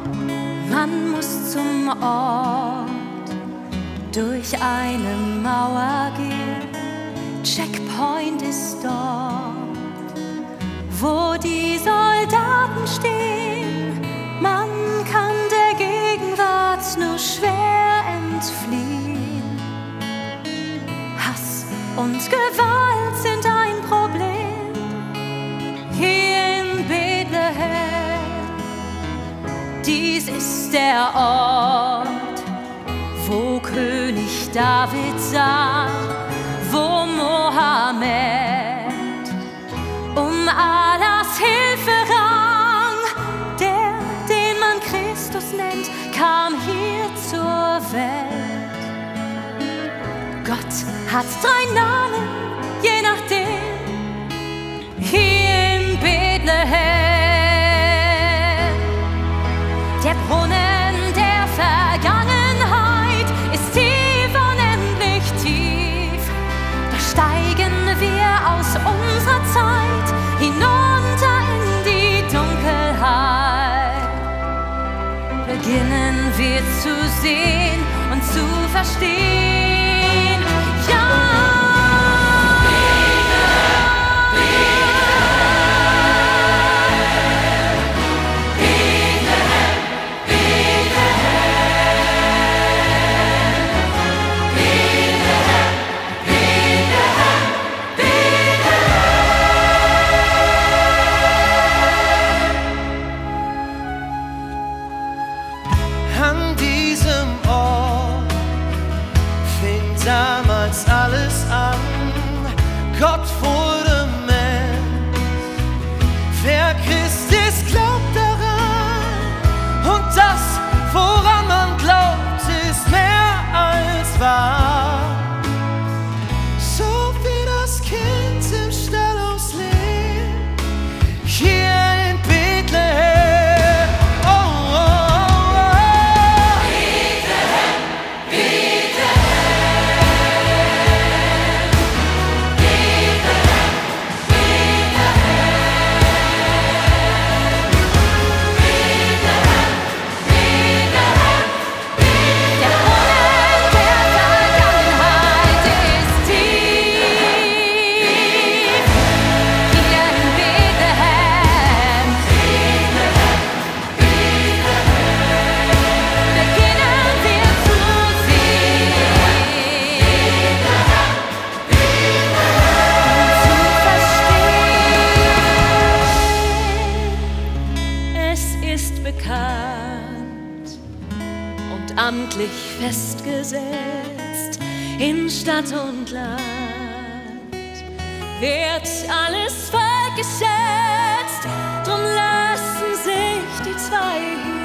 Man muss zum Ort durch eine Mauer gehen. Checkpoint ist dort, wo die Soldaten stehen. Man kann der Gegenwart nur schwer entfliehen. Hass und Gewalt sind ein Problem hier in Bethlehem. Dies ist der Ort, wo König David sah, wo Mohammed um Allahs Hilfe rang. Der, den man Christus nennt, kam hier zur Welt. Gott hat 3 Namen, je nachdem, hier in Bethlehem. Der Brunnen der Vergangenheit ist tief, unendlich tief. Da steigen wir aus unserer Zeit hinunter in die Dunkelheit. Beginnen wir zu sehen und zu verstehen. Ja! An diesem Ort fing damals alles an. Gott wurde Mensch. Wer Christ ist, glaubt daran. Und das, woran man glaubt, ist mehr als wahr. So wie das Kind im Stall auslebt, hier in Bethlehem. Oh, oh, oh. Bekannt und amtlich festgesetzt in Stadt und Land, wird alles Volk geschätzt, drum lassen sich die 2 hier